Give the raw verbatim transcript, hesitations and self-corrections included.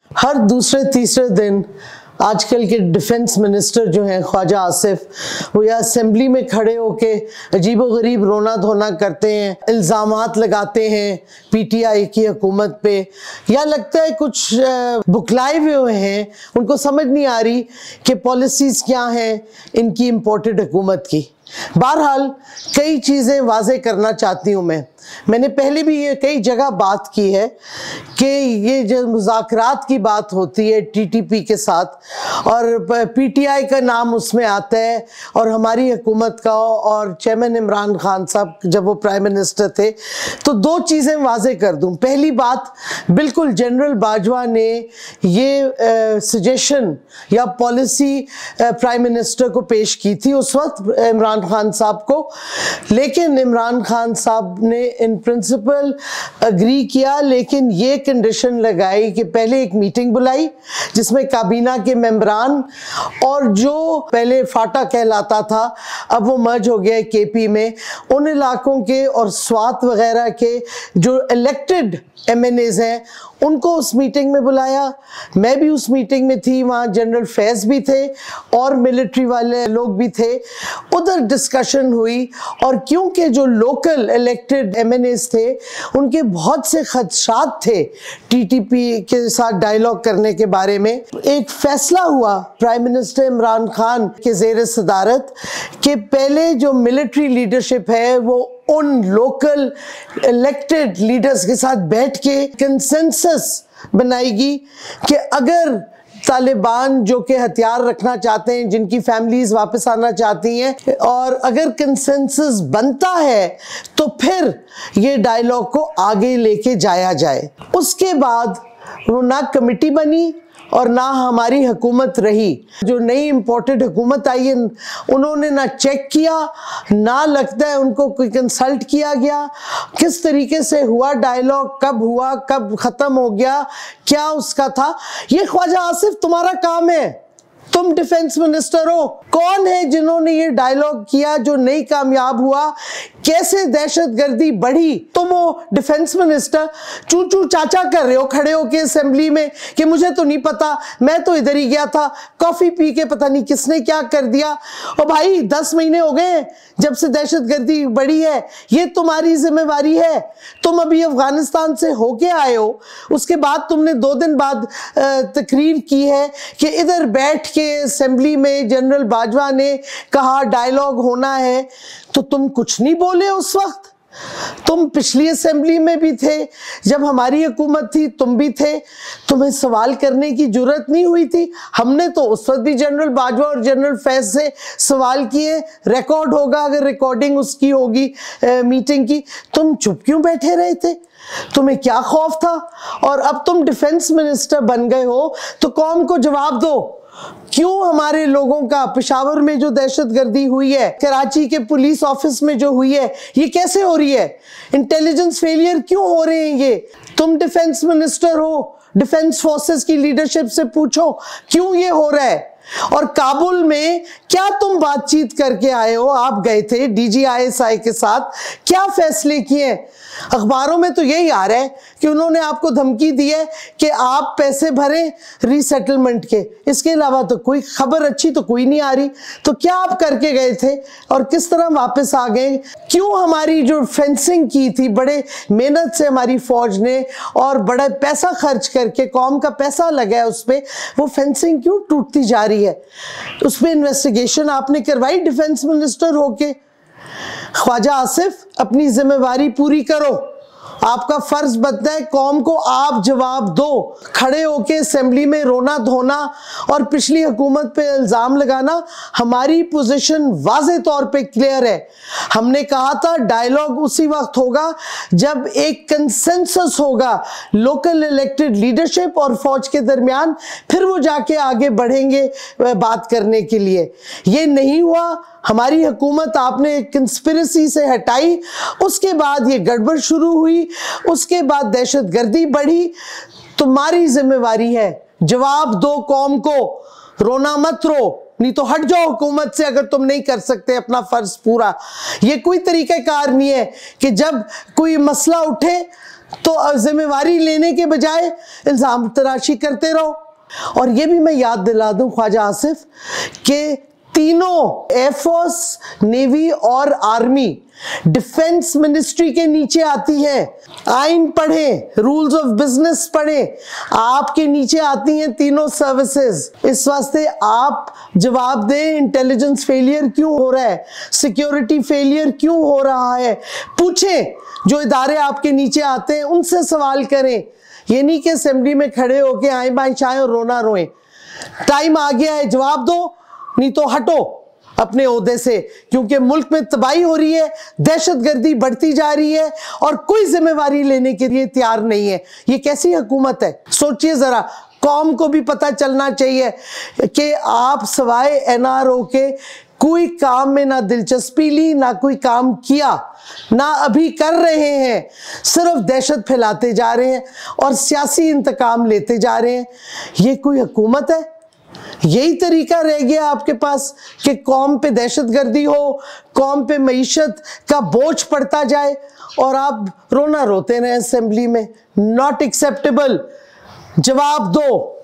ہر دوسرے تیسرے دن آج کل کے ڈیفنس منسٹر جو ہیں خواجہ آصف، وہ یا اسمبلی میں کھڑے ہو کے عجیب و غریب رونا دھونا کرتے ہیں، الزامات لگاتے ہیں پی ٹی آئی کی حکومت پہ، یا لگتا ہے کچھ بکلائے ہوئے ہیں، ان کو سمجھ نہیں آ رہی کہ پالیسیز کیا ہیں ان کی امپورٹڈ حکومت کی۔ بہرحال کئی چیزیں واضح کرنا چاہتی ہوں میں میں نے پہلے بھی یہ کئی جگہ بات کی ہے کہ یہ جو مذاکرات کی بات ہوتی ہے ٹی ٹی پی کے ساتھ، اور پی ٹی آئی کا نام اس میں آتا ہے اور ہماری حکومت کا اور چیئرمین عمران خان صاحب جب وہ پرائم منسٹر تھے، تو دو چیزیں واضح کر دوں۔ پہلی بات، بالکل جنرل باجوہ نے یہ سجیشن یا پالیسی پرائم منسٹر کو پیش کی تھی اس وقت عمران خان صاحب کو، لیکن عمران خان صاحب نے ان پرنسپل اگری کیا، لیکن یہ کنڈیشن لگائی کہ پہلے ایک میٹنگ بلائی جس میں کابینہ کے ممبران اور جو پہلے فاٹا کہلاتا تھا اب وہ مرج ہو گیا کے پی میں، ان علاقوں کے اور سوات وغیرہ کے جو الیکٹڈ ایم این ایز ہیں ان کو اس میٹنگ میں بلایا۔ میں بھی اس میٹنگ میں تھی، وہاں جنرل فیض بھی تھے اور ملٹری والے لوگ بھی تھے، ادھر ڈسکشن ہوئی، اور کیونکہ جو local elected MNAs تھے ان کے بہت سے خدشات تھے ٹی ٹی پی کے ساتھ ڈائیلاگ کرنے کے بارے میں، ایک فیصلہ ہوا پرائم منسٹر عمران خان کے زیر صدارت کہ پہلے جو ملٹری لیڈرشپ ہے وہ ان لوکل الیکٹڈ لیڈرز کے ساتھ بیٹھ کے کنسنسس بنائے گی کہ اگر طالبان جو کہ ہتھیار رکھنا چاہتے ہیں، جن کی فیملیز واپس آنا چاہتی ہیں، اور اگر کنسنسس بنتا ہے تو پھر یہ ڈائیلاگ کو آگے لے کے جایا جائے۔ اس کے بعد وہ نہ کمیٹی بنی اور نہ ہماری حکومت رہی۔ جو نئی امپورٹڈ حکومت آئی ہے انہوں نے نہ چیک کیا، نہ لگتا ہے ان کو کوئی کنسلٹ کیا گیا، کس طریقے سے ہوا ڈائیلاگ، کب ہوا، کب ختم ہو گیا، کیا اس کا تھا۔ یہ خواجہ آصف تمہارا کام ہے، تم ڈیفنس منسٹر ہو، کون ہے جنہوں نے یہ ڈائیلاگ کیا جو نہیں کامیاب ہوا، کیسے دہشت گردی بڑھی؟ تم ہو ڈیفنس منسٹر، چو چو چاچا کر رہے ہو کھڑے ہو کے اسمبلی میں کہ مجھے تو نہیں پتا، میں تو ادھر ہی گیا تھا، کافی پی کے پتہ نہیں کس نے کیا کر دیا۔ اور بھائی دس مہینے ہو گئے ہیں جب سے دہشت گردی بڑھی ہے، یہ تمہاری ذمہ داری ہے۔ تم ابھی افغانستان سے ہو کے آئے ہو، اس کے بعد تم نے دو دن بعد تقریر کی ہے کہ ادھر بیٹھ کے اسمبلی میں جنرل باجوہ نے کہا ڈائیلاگ ہونا ہے، تو تم کچھ نہیں بولے اس وقت۔ تم پچھلی اسمبلی میں بھی تھے، جب ہماری حکومت تھی تم بھی تھے، تمہیں سوال کرنے کی جرت نہیں ہوئی تھی؟ ہم نے تو اس وقت بھی جنرل باجوہ اور جنرل فیض سے سوال کیے، ریکارڈ ہوگا اگر ریکارڈنگ اس کی ہوگی میٹنگ کی۔ تم چپ کیوں بیٹھے رہے تھے؟ تمہیں کیا خوف تھا؟ اور اب تم ڈیفنس منسٹر بن گئے ہو تو قوم کو جواب دو، کیوں ہمارے لوگوں کا پشاور میں جو دہشت گردی ہوئی ہے، کراچی کے پولیس آفس میں جو ہوئی ہے، یہ کیسے ہو رہی ہے؟ انٹیلیجنس فیلئر کیوں ہو رہے ہیں یہ؟ تم ڈیفنس منسٹر ہو، ڈیفنس فورسز کی لیڈرشپ سے پوچھو کیوں یہ ہو رہا ہے۔ اور کابل میں کیا تم بات چیت کر کے آئے ہو؟ آپ گئے تھے D G I S I کے ساتھ، کیا فیصلے کیے ہیں؟ اخباروں میں تو یہی آ رہا ہے کہ انہوں نے آپ کو دھمکی دی ہے کہ آپ پیسے بھریں ری سیٹلمنٹ کے، اس کے علاوہ تو کوئی خبر اچھی تو کوئی نہیں آ رہی۔ تو کیا آپ کر کے گئے تھے اور کس طرح واپس آ گئے؟ کیوں ہماری جو فینسنگ کی تھی بڑے محنت سے ہماری فوج نے اور بڑا پیسہ خرچ کر کے، قوم کا پیسہ لگا ہے اس پہ، وہ فینسنگ کیوں ٹوٹتی جا رہی ہے؟ اس پہ انویسٹیگیشن آپ نے کروائی ڈیفنس منسٹر ہو کے؟ خواجہ آصف اپنی ذمہ داری پوری کرو، آپ کا فرض بنتا ہے قوم کو آپ جواب دو۔ کھڑے ہو کے اسمبلی میں رونا دھونا اور پچھلی حکومت پہ الزام لگانا، ہماری پوزیشن واضح طور پہ کلیئر ہے۔ ہم نے کہا تھا ڈائیلاگ اسی وقت ہوگا جب ایک کنسنسس ہوگا لوکل الیکٹڈ لیڈرشپ اور فوج کے درمیان، پھر وہ جا کے آگے بڑھیں گے بات کرنے کے لیے۔ یہ نہیں ہوا، ہماری حکومت آپ نے کنسپریسی سے ہٹائی، اس کے بعد یہ گڑبڑ شروع ہوئی، اس کے بعد دہشت گردی بڑھی۔ تمہاری ذمہ داری ہے، جواب دو قوم کو، رونا مت رو، نہیں تو ہٹ جاؤ حکومت سے اگر تم نہیں کر سکتے اپنا فرض پورا۔ یہ کوئی طریقہ کار نہیں ہے کہ جب کوئی مسئلہ اٹھے تو ذمہ داری لینے کے بجائے الزام تراشی کرتے رہو۔ اور یہ بھی میں یاد دلا دوں خواجہ آصف کہ تینوں ایئر فورس، نیوی اور آرمی ڈیفنس منسٹری کے نیچے آتی ہیں۔ آئین پڑھیں، رولز آف بزنس پڑھیں، آپ کے نیچے آتی ہیں تینوں سروسز۔ اس واسطے آپ جواب دیں انٹیلیجنس فیلئر کیوں ہو رہا ہے، سیکیورٹی فیلئر کیوں ہو رہا ہے، پوچھیں۔ جو ادارے آپ کے نیچے آتے ہیں ان سے سوال کریں، یہ نہیں کہ اسمبلی میں کھڑے ہو کے آئیں بائیں چاہیں اور رونا روئیں۔ ٹائم آ گیا ہے، جواب دو، نہیں تو ہٹو اپنے عہدے سے، کیونکہ ملک میں تباہی ہو رہی ہے، دہشت گردی بڑھتی جا رہی ہے اور کوئی ذمہ داری لینے کے لیے تیار نہیں ہے۔ یہ کیسی حکومت ہے؟ سوچئے ذرا۔ قوم کو بھی پتہ چلنا چاہیے کہ آپ سوائے این آر او کے کوئی کام میں نہ دلچسپی لی، نہ کوئی کام کیا، نہ ابھی کر رہے ہیں، صرف دہشت پھیلاتے جا رہے ہیں اور سیاسی انتقام لیتے جا رہے ہیں۔ یہ کوئی حکومت ہے؟ یہی طریقہ رہ گیا آپ کے پاس کہ قوم پہ دہشت گردی ہو، قوم پہ معیشت کا بوجھ پڑتا جائے اور آپ رونا روتے رہیں اسمبلی میں؟ Not acceptable. جواب دو۔